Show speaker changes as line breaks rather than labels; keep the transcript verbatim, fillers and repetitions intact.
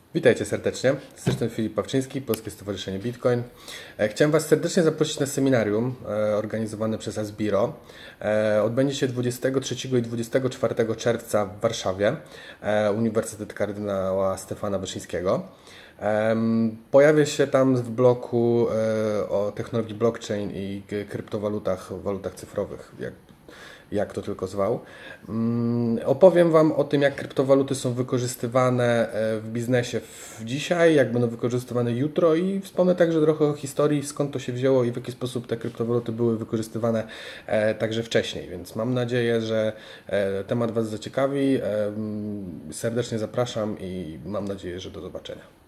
Witajcie serdecznie. Z tej Filip Pawczyński, Polskie Stowarzyszenie Bitcoin. E, Chciałem Was serdecznie zaprosić na seminarium e, organizowane przez Asbiro. E, Odbędzie się dwudziestego trzeciego i dwudziestego czwartego czerwca w Warszawie, e, Uniwersytet Kardynała Stefana Wyszyńskiego. Em, Pojawię się tam w bloku e, o technologii blockchain i k- kryptowalutach, walutach cyfrowych, jak jak to tylko zwał. Mm, Opowiem Wam o tym, jak kryptowaluty są wykorzystywane e, w biznesie w dzisiaj, jak będą wykorzystywane jutro i wspomnę także trochę o historii, skąd to się wzięło i w jaki sposób te kryptowaluty były wykorzystywane e, także wcześniej. Więc mam nadzieję, że e, temat Was zaciekawi. E, mm, Serdecznie zapraszam i mam nadzieję, że do zobaczenia.